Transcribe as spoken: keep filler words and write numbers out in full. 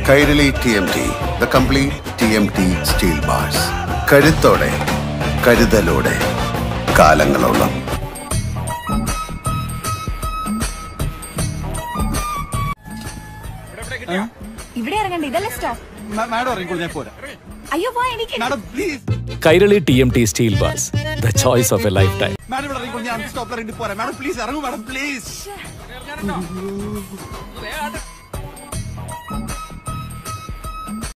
Kairali T M T, the complete T M T steel bars. കരുത്തോടെ, കരുതലോടെ, കാലങ്ങളോളം. ഇവിടെ ഇറങ്ങണ്ട, ഇതല്ലേ സ്റ്റോപ്പ്. അയ്യോ വാ, എനിക്ക് Kairali T M T steel bars, the choice of a lifetime. Madam, please,